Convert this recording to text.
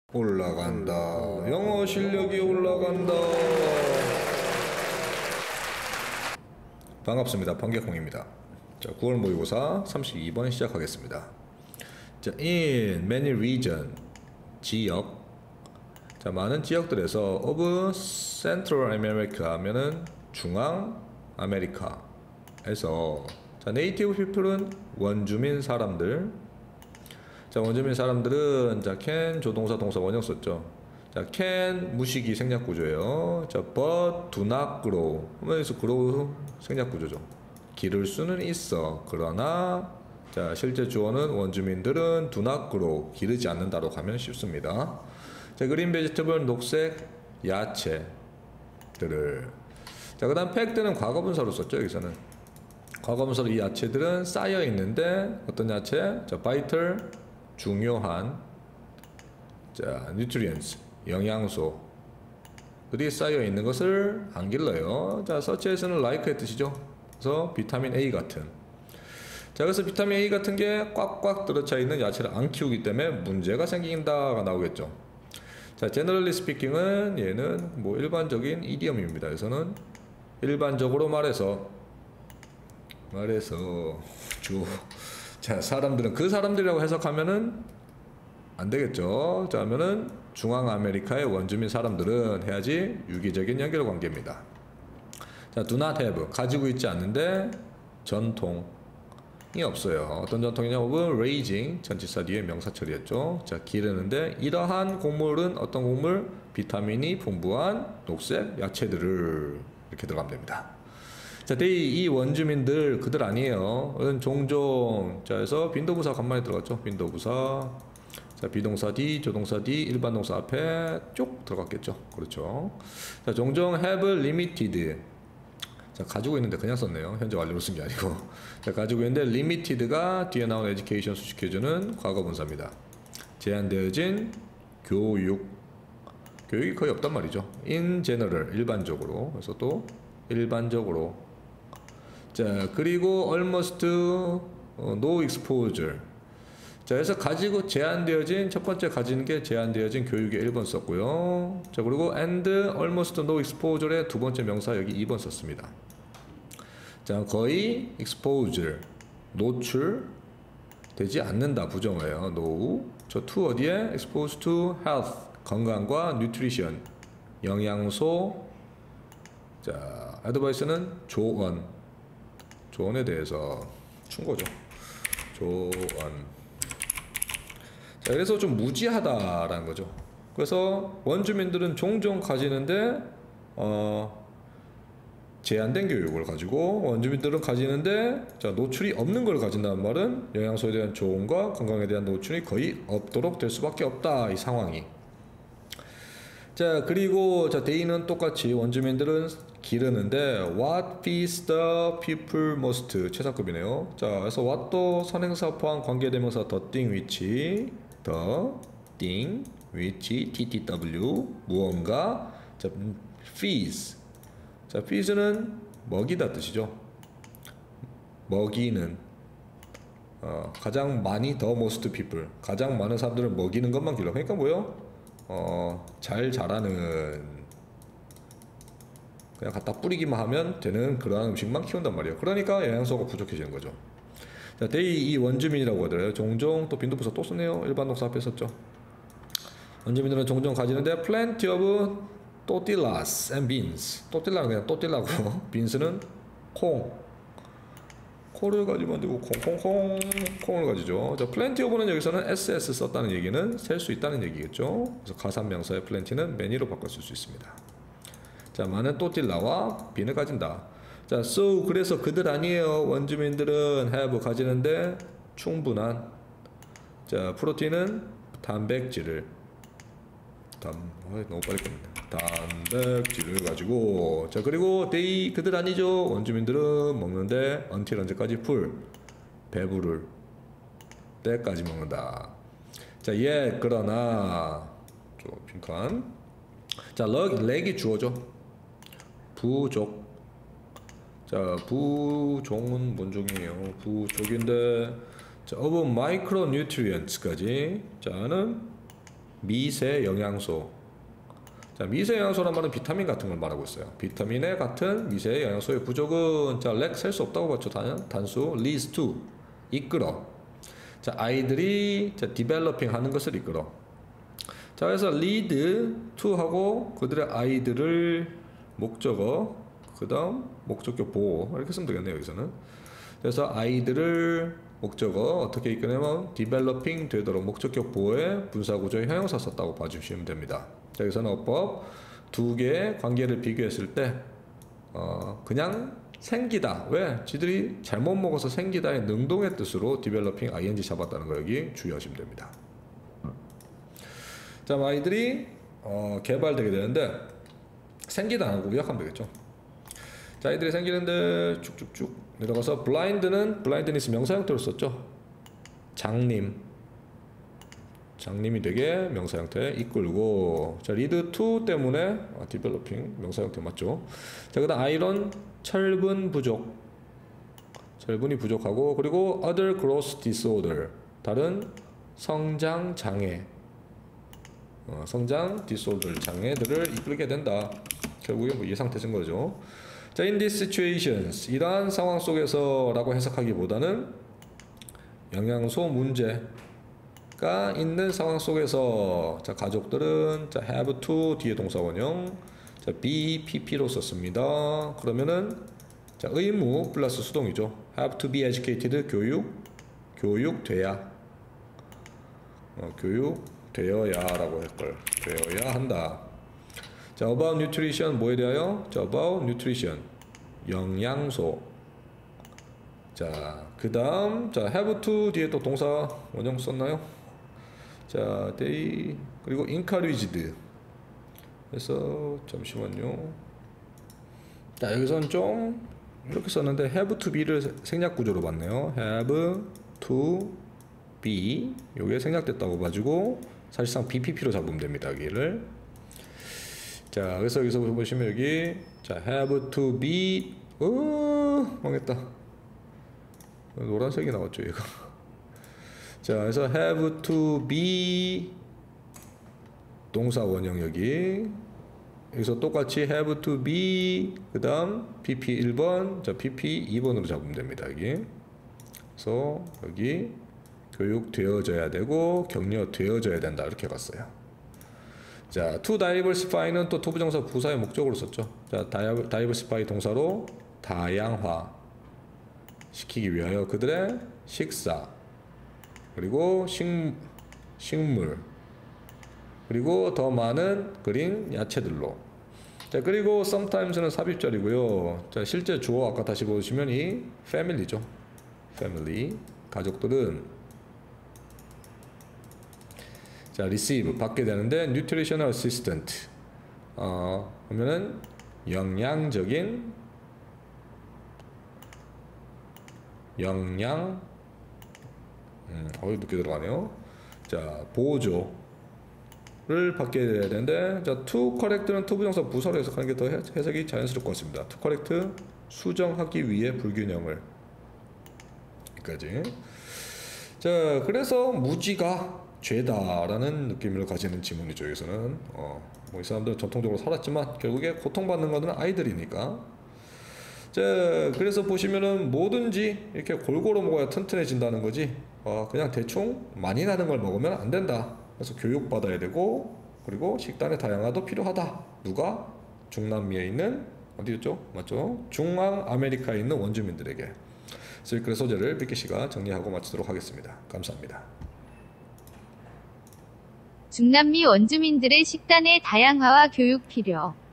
올라간다. 영어 실력이 올라간다. 반갑습니다. 판객홍입니다. 자, 9월 모의고사 32번 시작하겠습니다. 자, in many region, 지역. 자, 많은 지역들에서 of Central America 하면은 중앙 아메리카에서, 자, 네이티브 피플은 원주민 사람들. 자, 원주민 사람들은, 자, can 조동사 동사 원형 썼죠. 자, can 무식이 생략 구조예요. 자, but do not grow 하면서 grow 생략 구조죠. 기를 수는 있어. 그러나, 자, 실제 주어는 원주민들은 do not grow 기르지 않는다로 가면 쉽습니다. 자, green vegetable 녹색 야채들을. 자, 그다음 fact는 과거분사로 썼죠. 여기서는 과거분사로 이 야채들은 쌓여 있는데, 어떤 야채? 자, vital 중요한, 자, nutrients 영양소들이 쌓여 있는 것을 안 길러요. 자, suchas는 like의 뜻이죠. 그래서 비타민 A 같은. 자, 그래서 비타민 A 같은 게 꽉꽉 들어차 있는 야채를 안 키우기 때문에 문제가 생긴다가 나오겠죠. 자, generally speaking은 얘는 뭐 일반적인 이디엄입니다. 그래서는 일반적으로 말해서 자, 사람들은 그 사람들이라고 해석하면은 안 되겠죠. 자, 하면은 중앙 아메리카의 원주민 사람들은 해야지 유기적인 연결 관계입니다. 자, do not have 가지고 있지 않는데 전통이 없어요. 어떤 전통이냐? of raising 전치사 뒤에 명사 처리했죠. 자, 기르는데 이러한 곡물은 어떤 곡물? 비타민이 풍부한 녹색 야채들을 이렇게 들어가면 됩니다. 자, 이 원주민들 그들 아니에요. 종종. 자, 해서 빈도부사 간만에 들어갔죠. 빈도부사. 자, 비동사 D, 조동사 D, 일반 동사 앞에 쭉 들어갔겠죠. 그렇죠. 자, 종종 have limited. 자, 가지고 있는데 그냥 썼네요. 현재 완료로 쓴 게 아니고. 자, 가지고 있는데 limited가 뒤에 나온 education 수식해주는 과거분사입니다. 제한되어진 교육이 거의 없단 말이죠. in general 일반적으로. 그래서 또 일반적으로. 자, 그리고 almost no exposure. 자, 그래서 가지고 제한되어진, 첫 번째 가지는 게 제한되어진 교육에 1번 썼고요. 자, 그리고 and almost no exposure의 두 번째 명사 여기 2번 썼습니다. 자, 거의 exposure 노출되지 않는다 부정어예요. no. 저 to 어디에? exposed to health 건강과 nutrition 영양소. 자, advice는 조언에 대해서 충고죠. 조언. 자, 그래서 좀 무지하다라는 거죠. 그래서 원주민들은 종종 가지는데 제한된 교육을 가지고, 원주민들은 가지는데, 자, 노출이 없는 걸 가진다는 말은 영양소에 대한 조언과 건강에 대한 노출이 거의 없도록 될 수밖에 없다, 이 상황이. 자, 그리고 자, 데이는 똑같이 원주민들은 기르는데 what feeds the people most 최상급이네요. 자, 그래서 what도 선행사 포함 관계대명사 the thing which ttw 무언가. 자, feeds. 자, feeds는 먹이다 뜻이죠. 먹이는 가장 많이 the most people 가장 많은 사람들을 먹이는 것만 길러. 그러니까 뭐요? 잘 자라는, 그냥 갖다 뿌리기만 하면 되는 그러한 음식만 키운단 말이에요. 그러니까 영양소가 부족해지는 거죠. 자, 데이 이 원주민이라고 하더라고요. 종종 또 빈도부사 또 쓰네요. 일반 동사 앞에 썼죠. 원주민들은 종종 가지는데 plenty of tortillas and beans. 또띠라는 그냥 또띠라고 beans는 콩을 가지면 안 되고 콩을 가지죠. 자, plenty of는 여기서는 ss 썼다는 얘기는 셀 수 있다는 얘기겠죠. 그래서 가산명사의 plenty는 many로 바꿔 쓸 수 있습니다. 자, 많은 또띠라와 빈을 가진다. 자, so 그래서 그들 아니에요. 원주민들은 have 가지는데 충분한, 자, 프로틴은 단백질을 너무 빨리 껐네. 단백질을 가지고. 자, 그리고 they 그들 아니죠. 원주민들은 먹는데 until 언제까지? full 배부를 때까지 먹는다. 자, 그러나 빈칸. 자, 렉이 주어죠. 부족. 자, 부종은 뭔 종이에요? 부족인데, 자, of micronutrients까지. 자는 미세 영양소. 자, 미세 영양소란 말은 비타민 같은 걸 말하고 있어요. 비타민의 같은 미세 영양소의 부족은 자, 렉 셀 수 없다고 봤죠. 단수 leads to 이끌어. 자, 아이들이 자, developing 하는 것을 이끌어. 자, 그래서 lead to 하고 그들의 아이들을 목적어, 그다음 목적격 보호 이렇게 쓰면 되겠네요. 여기서는. 그래서 아이들을 목적어 어떻게 이끌냐면 developing 되도록 목적격 보호의 분사구조의 형용사 썼다고 봐주시면 됩니다. 자, 여기서는 어법 두 개의 관계를 비교했을 때 그냥 생기다. 왜? 지들이 잘못 먹어서 생기다의 능동의 뜻으로 developing ing 잡았다는 거 여기 주의하시면 됩니다. 자, 아이들이 개발되게 되는데 생기다 안 하고 요약하면 되겠죠. 자, 아이들이 생기는데 쭉쭉쭉 내려가서 블라인드는 있으면 명사 형태로 썼죠. 장님이 되게 명사 형태 이끌고. 자, lead to 때문에 developing 명사 형태 맞죠. 자, 그다음 아이런 철분이 부족하고 그리고 other growth disorder 다른 성장 장애 성장 디소더를 장애들을 이끌게 된다. 결국에 뭐 예상되신 거죠. 자, in these situations 이러한 상황 속에서라고 해석하기보다는 영양소 문제가 있는 상황 속에서 자, 가족들은 자, have to 뒤에 동사 원형 자, be pp로 썼습니다. 그러면은 자, 의무 플러스 수동이죠. have to be educated 교육돼야 교육되어야라고 할걸. 되어야 한다. 자, about nutrition 뭐에 대하여? 자, about nutrition 영양소. 자, 그 다음 자, have to 뒤에 또 동사 원형 썼나요? 자, they 그리고 encouraged. 그래서 잠시만요. 자, 여기서는 좀 이렇게 썼는데 have to be를 생략 구조로 봤네요. have to be 요게 생략됐다고 봐주고 사실상 BPP로 잡으면 됩니다. 여기를. 자, 그래서 여기서 보시면 여기 자, have to be 망했다. 노란색이 나왔죠, 얘가. 자, 그래서 have to be 동사 원형 여기서 똑같이 have to be 그다음 PP 1번 자, PP 2번으로 잡으면 됩니다. 여기. 그래서 여기 교육되어져야 되고 격려되어져야 된다 이렇게 갔어요. 자, to diversify는 또 투부정사 부사의 목적으로 썼죠. 자, diversify 동사로 다양화 시키기 위하여 그들의 식사 그리고 식물 그리고 더 많은 그린 야채들로. 자, 그리고 sometimes는 삽입절이고요. 자, 실제 주어 아까 다시 보시면 이 family죠. family 가족들은 자, receive 받게 되는데 nutritional assistant 그러면은 영양적인 늦게 들어가네요. 자, 보조를 받게 돼야 되는데 자, to correct는 투부정사 부사로 해석하는 게 더 해석이 자연스러울 것 같습니다. to correct 수정하기 위해 불균형을 여기까지. 자, 그래서 무지가 죄다라는 느낌을 가지는 지문이죠. 여기서는 뭐 이 사람들은 전통적으로 살았지만 결국에 고통받는 것은 아이들이니까. 자, 그래서 보시면은 뭐든지 이렇게 골고루 먹어야 튼튼해진다는 거지. 그냥 대충 많이 나는 걸 먹으면 안 된다. 그래서 교육받아야 되고 그리고 식단의 다양화도 필요하다. 누가? 중남미에 있는 어디였죠? 맞죠? 중앙 아메리카에 있는 원주민들에게. 그래서 소재를 빅기 씨가 정리하고 마치도록 하겠습니다. 감사합니다. 중남미 원주민들의 식단의 다양화와 교육 필요.